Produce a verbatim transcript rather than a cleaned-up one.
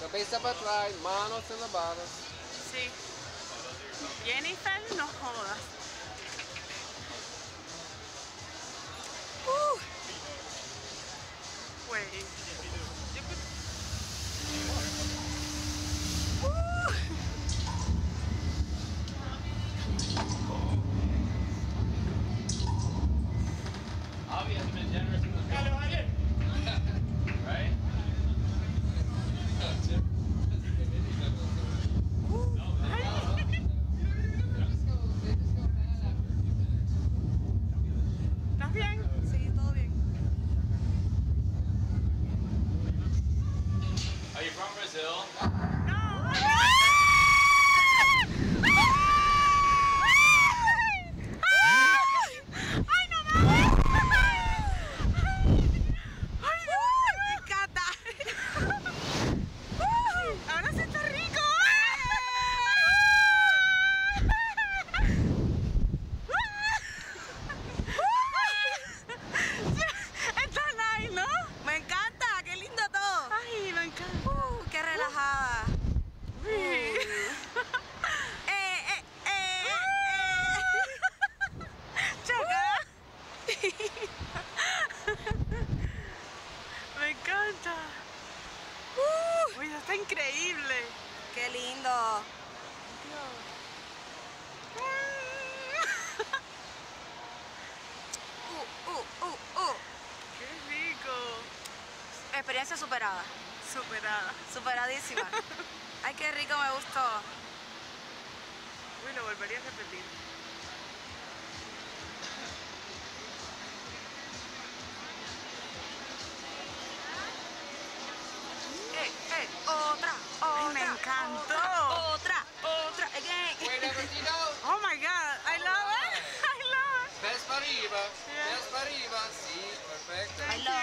Cabeza para atrás, manos elevadas. Sí. Jennifer, no jodas. Uh. Wait. You could... uh. Avi hasn't been generous in the right? ¿Estás bien? Sí, todo bien. Are you from Brazil? No. ¡Ay, no mames! ¡Ay, no! ¡Me encanta! ¡Ahora sí está rico! Está nice, ¿no? Me encanta, qué lindo todo. Ay, me encanta. Uh, qué relajada. Uy. Eh, eh, eh, eh. Choca. Me encanta. Uh, Uy, está increíble. qué lindo. Uh, uh, uh, uh. Qué rico. Experiencia superada. Superada. Superadísima. Ay, qué rico, me gustó. Uy, lo volvería a repetir. Eh, eh, otra, otra. Ay, me encantó. Otra, otra, otra, again. Wait, Evertino. Oh my god, I love it. I love it. Ves para arriba. Yeah. Ves para arriba. Sí, perfecto. I love